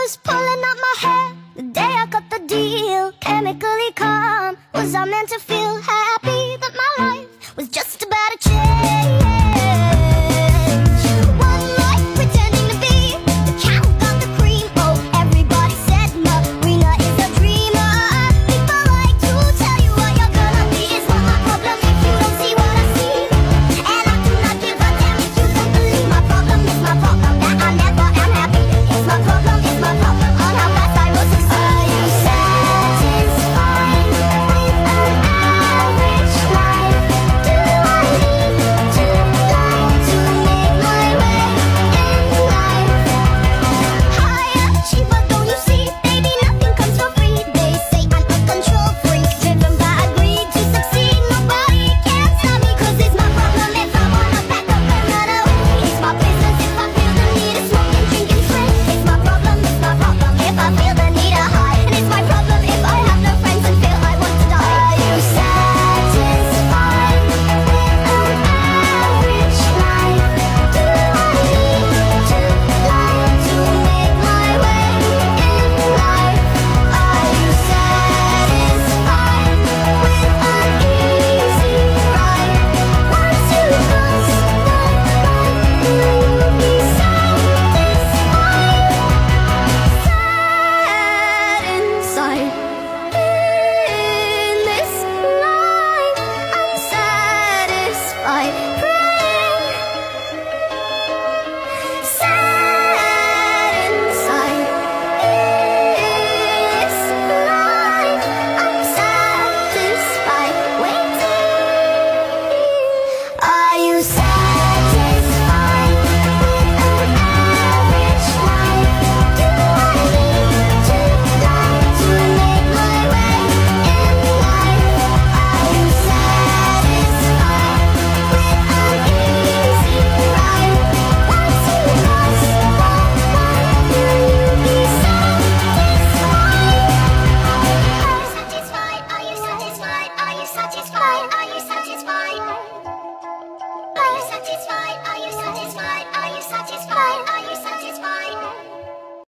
was pulling up my hair the day I cut the deal. Chemically calm, was I meant to feel happy that my life was just about to change?